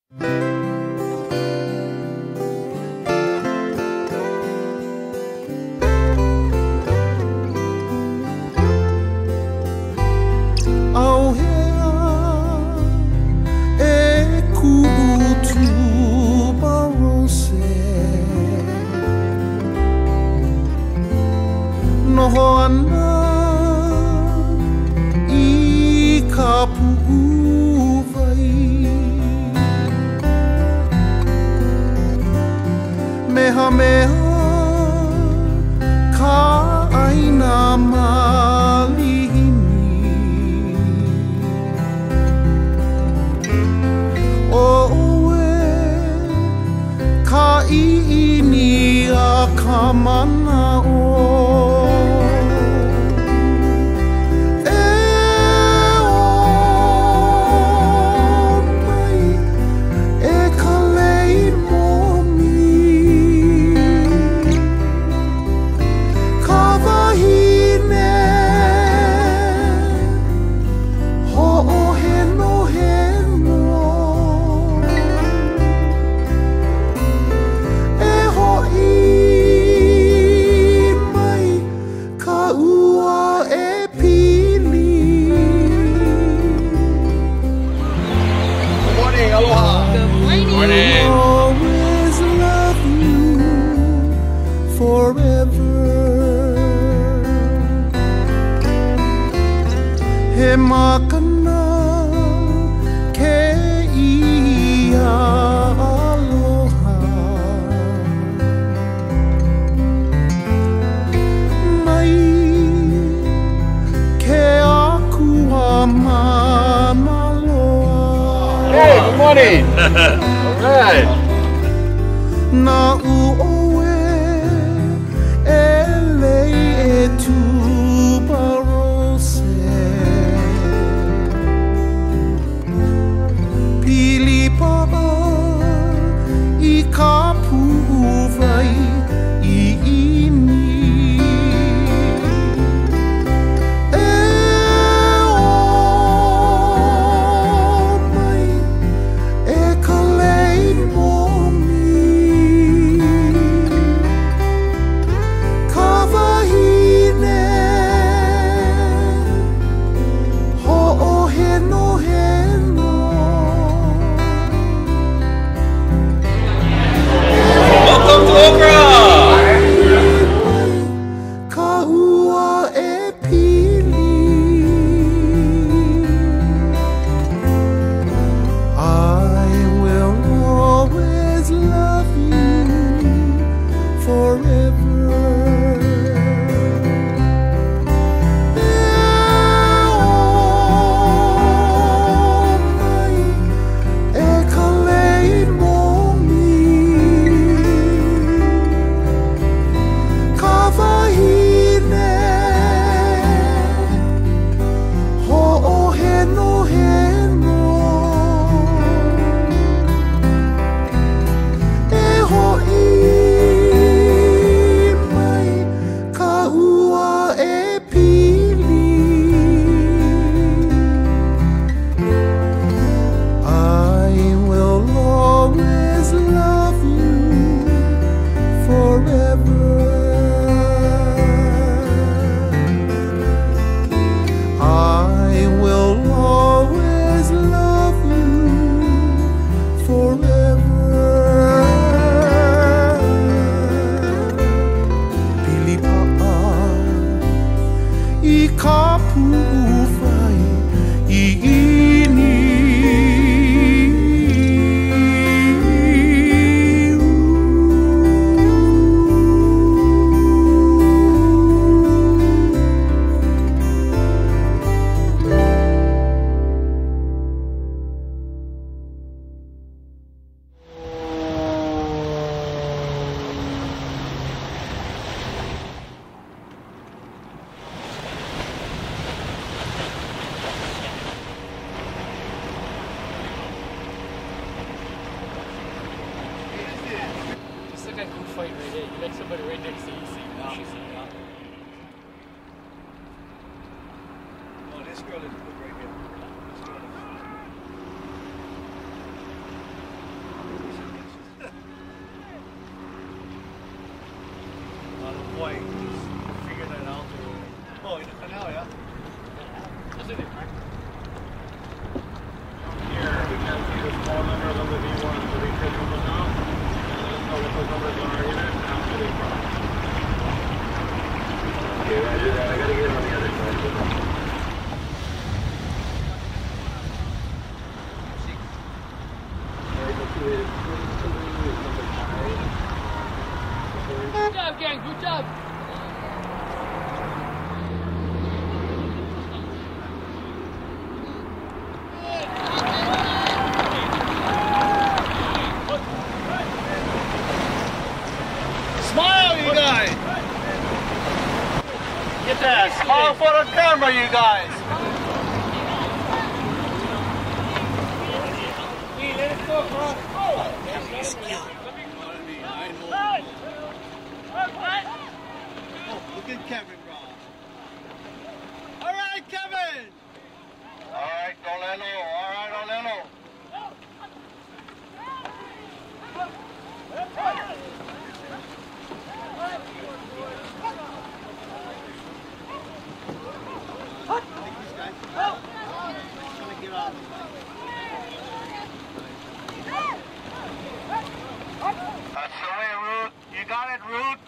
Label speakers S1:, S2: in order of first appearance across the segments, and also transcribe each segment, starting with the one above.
S1: This girl is good right here. This girl is why he's figured that out. Oh, in the canal, yeah?
S2: That's it, right?
S3: Here, we can see the small numbers on the V1 to reset them now. Let us know what those numbers are here after they cross. Okay, I do that. I gotta get on the other side.
S2: Good job, gang. Good job.
S1: Smile, you guys! Get that! Smile for the camera, you guys! Oh, look at Kevin, bro. All right, Kevin!
S3: All right, don't let go. All right, don't let go. That's the way, Ruth. You got it, Ruth.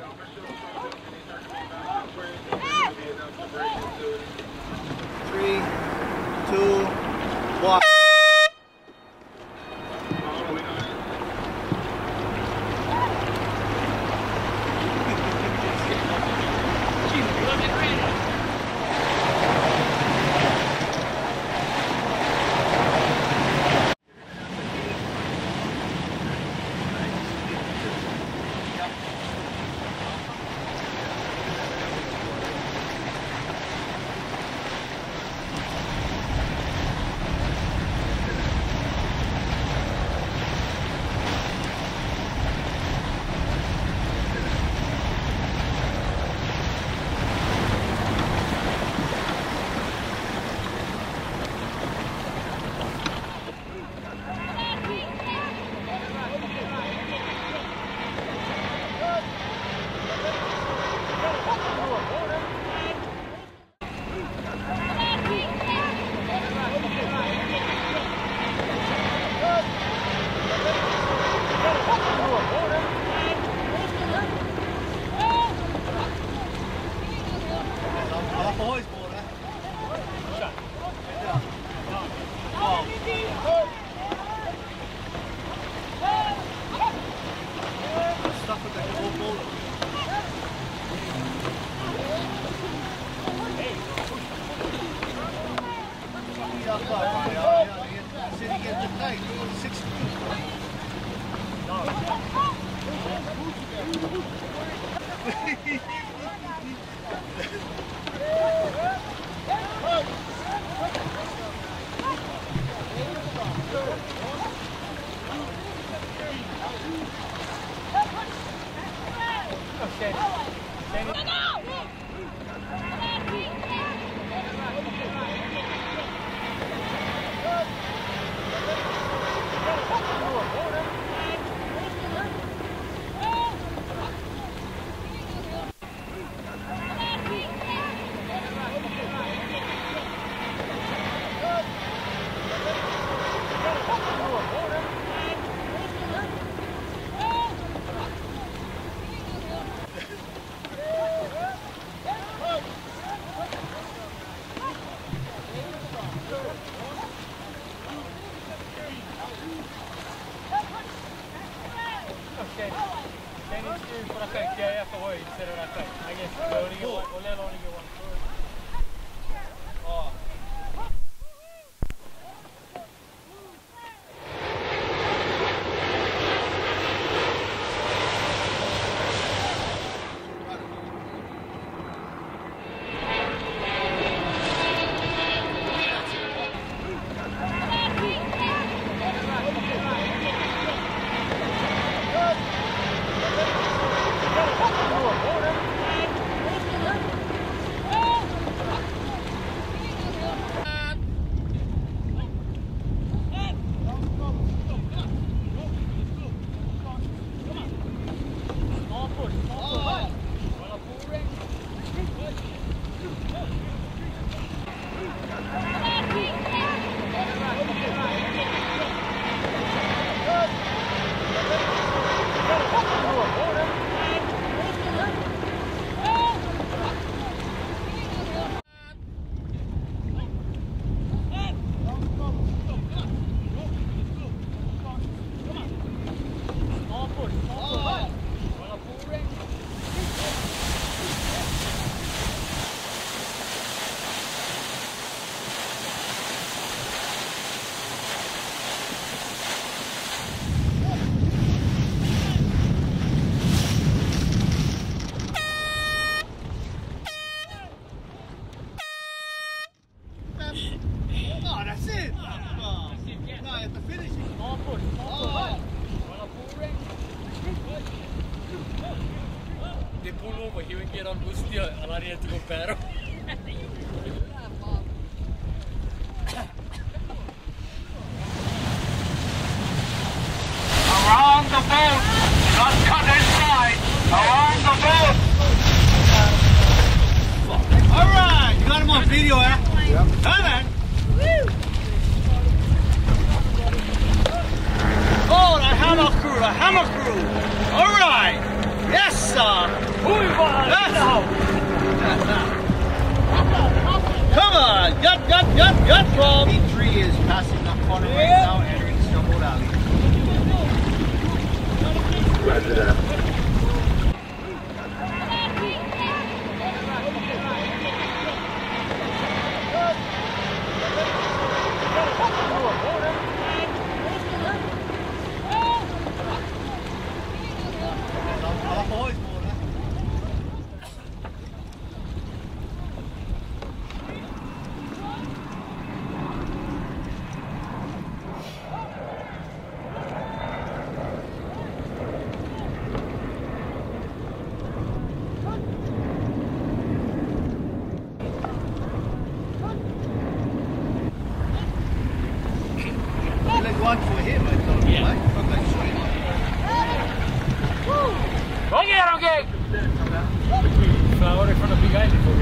S1: Three, two, one.
S2: on mustia all'aria di compero.
S4: Around the boat! Not cut inside! Around the boat!
S1: Alright, you got him on video, eh?
S3: Yep.
S1: Come on! Oh, the hammer crew, the hammer crew! Alright! Yes, sir! Yes. Come on! Gut, Rob! E3 is passing that corner right now, entering Stumbled Alley.
S3: Roger that.
S1: One for him, I thought.
S2: Yeah.
S1: Right? Okay,
S2: Go get him, gang! Flower in front of Big Island for me.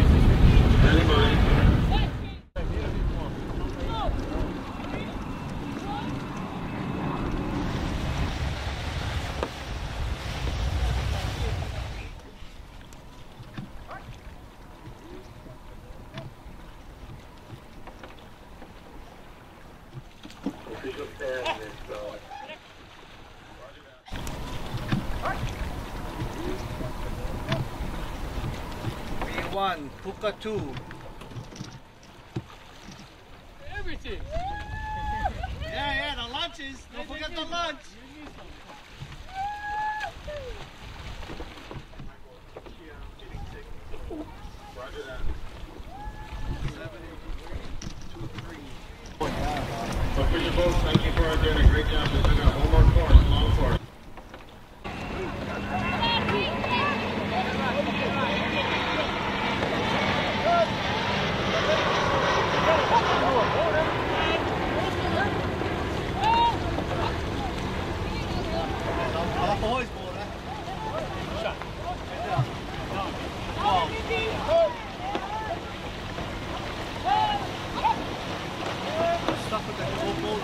S1: B1, Puka 2.
S2: Everything.
S1: Yeah, the lunches. Don't forget the lunch.
S3: Roger that.
S1: 7, 2, 3.
S3: Official boats, thank you for doing a great job. Just got one more course, long course.
S1: Boys, boy. Stuck with that old boat.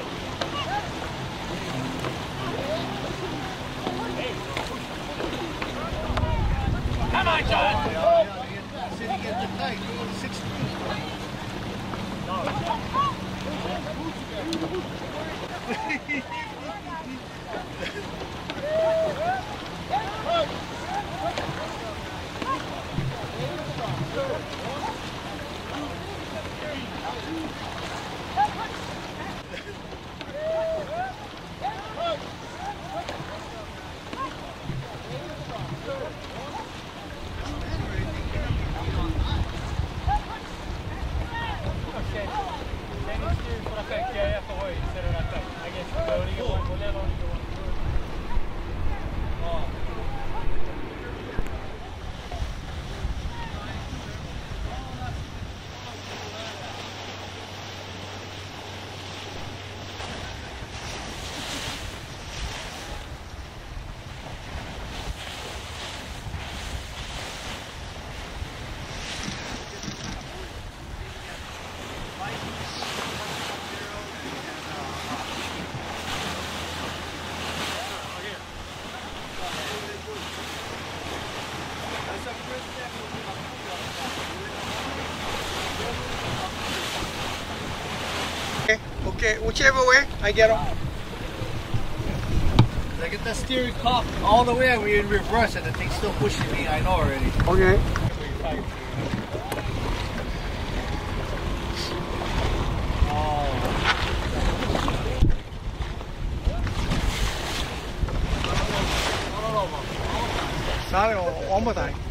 S2: Come on, John!
S1: City get the tight. 6 Okay, whichever way, I get them. I get that steering cocked all the way and we're in reverse and the thing's still pushing me, I know already.
S3: Okay.
S1: Sorry, one more time.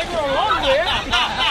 S2: for a long there.